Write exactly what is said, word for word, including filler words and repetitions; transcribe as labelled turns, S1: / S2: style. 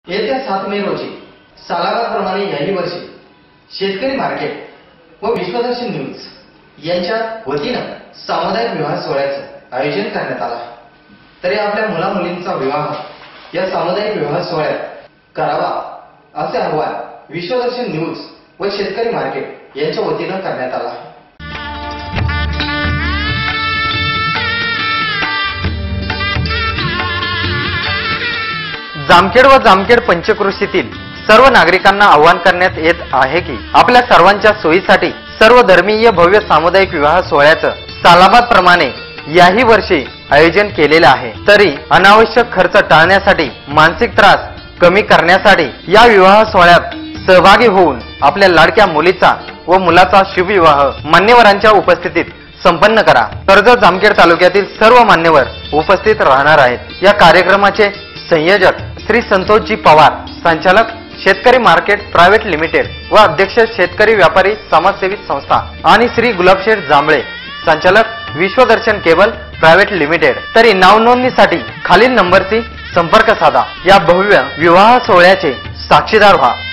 S1: येत्या सात मे रोजी सालाबादप्रमाणे याही वर्षी शेतकरी मार्केट व विश्वदर्शन न्यूज यांच्या वतीनं सामुदायिक विवाह सोहळ्याचं आयोजन करण्यात आलं आहे। तरी आपल्या मुला मुलींचा विवाह या सामुदायिक विवाह सोहळ्यात करावा असे आवाहन विश्वदर्शन न्यूज व शेतकरी मार्केट यांच्या वतीनं करण्यात आलं आहे।
S2: जामखेड व जामखेड पंचक्रोशीतील सर्व नागरिकांना आवाहन करण्यात येत आहे की आपल्या सर्वांच्या सोयीसाठी सर्व धर्मीय भव्य सामुदायिक विवाह सोहळ्याचं सालाबाद प्रमाणे याही वर्षी आयोजन केलेले आहे। तरी अनावश्यक खर्च टाळण्यासाठी मानसिक त्रास कमी करण्यासाठी या विवाह सोहळ्यात सहभागी होऊन आपल्या लाडक्या मुलीचा व मुलाचा शुभविवाह मान्यवरांच्या उपस्थितीत संपन्न करा। कर्जत जामखेड तालुक्यातील सर्व मान्यवर उपस्थित राहणार आहेत। या कार्यक्रमाचे संयोजक श्री संतोषजी पवार, संचालक शेतकरी मार्केट प्रायव्हेट लिमिटेड व अध्यक्ष शेतकरी व्यापारी समाजसेवी संस्था आणि श्री गुलाबशेठ जांभळे, संचालक विश्वदर्शन केबल प्रायव्हेट लिमिटेड। तरी नाव नोंदणीसाठी खालील नंबरची संपर्क साधा। या भव्य विवाह सोहळ्याचे साक्षीदार व्हा।